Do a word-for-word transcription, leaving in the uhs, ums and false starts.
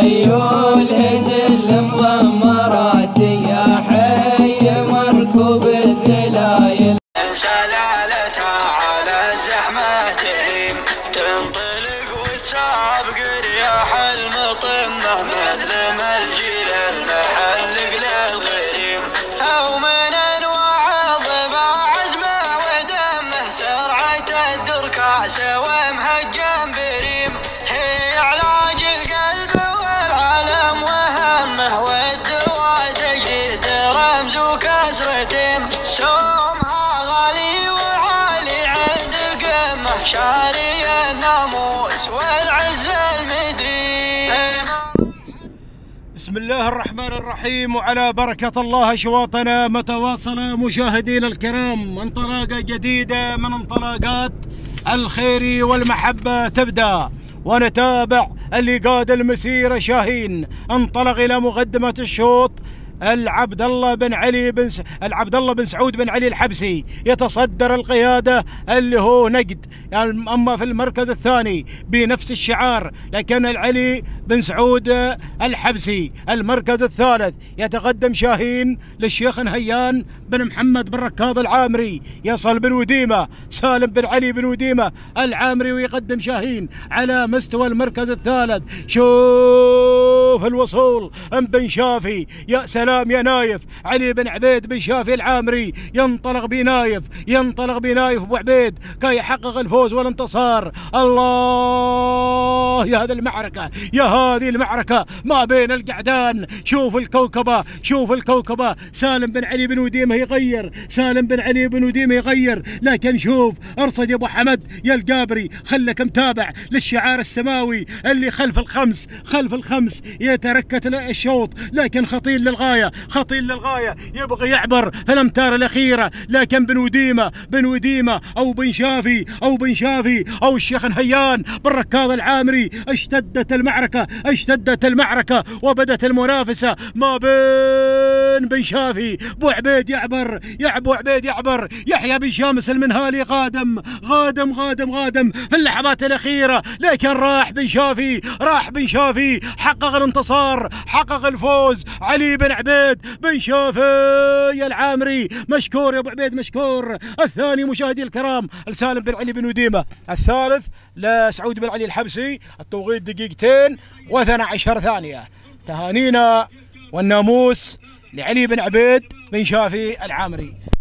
خيول هجل مضمرات يا حي مركوب الذلايل سلالتها على الزحمة تهيم تنطلق وتسابق رياح المطمة مثل ما الجيل المحلق للغريم أو من أنواع الضباع عزمه ودمه سرعة الدركاس ومهجم بريم هي علاج القلب والعالم وهمه والدواء تجديد رمز وكسرتهم سومها غالي وعالي عند القمة شاري الناموس والعز المديم. بسم الله الرحمن الرحيم وعلى بركة الله أشواطنا متواصلة مشاهدينا الكرام. انطلاقة جديدة من انطلاقات الخير والمحبة تبدأ ونتابع اللي قاد المسيرة شاهين. انطلق إلى مقدمة الشوط العبد الله بن علي بن س... العبد الله بن سعود بن علي الحبسي يتصدر القياده اللي هو نقد يعني. اما في المركز الثاني بنفس الشعار لكن العلي بن سعود الحبسي. المركز الثالث يتقدم شاهين للشيخ نهيان بن محمد بن ركاض العامري. يصل بن وديمه سالم بن علي بن وديمه العامري ويقدم شاهين على مستوى المركز الثالث. شوف الوصول ام بن شافي يا سلام يا نايف. علي بن عبيد بن شافي العامري ينطلق بنايف ينطلق بنايف ابو عبيد كي يحقق الفوز والانتصار. الله يا هذه المعركه يا هذه المعركه ما بين القعدان. شوف الكوكبه شوف الكوكبه. سالم بن علي بن وديمه يغير سالم بن علي بن وديمه يغير لكن شوف ارصد يا ابو حمد يا القابري خلك متابع للشعار السماوي اللي خلف الخمس خلف الخمس يتركت الشوط لكن خطير للغايه خطير للغايه يبغى يعبر في الامتار الاخيره لكن بن وديمه بن وديمه او بن شافي او بن شافي او الشيخ نهيان بن ركاض العامري. اشتدت المعركه اشتدت المعركه وبدت المنافسه ما بين بن شافي ابو عبيد يعبر يا ابو عبيد يعبر. يحيى بن شامس المنهالي غادم غادم غادم غادم في اللحظات الاخيره لكن راح بن شافي راح بن شافي حقق الانتصار حقق الفوز. علي بن عبيد بن شافي العامري مشكور يا ابو عبيد مشكور. الثاني مشاهدي الكرام لسالم بن علي بن وديمه. الثالث لسعود بن علي الحبسي. التوقيت دقيقتين واثنى عشر ثانيه. تهانينا والناموس لعلي بن عبيد بن شافي العامري.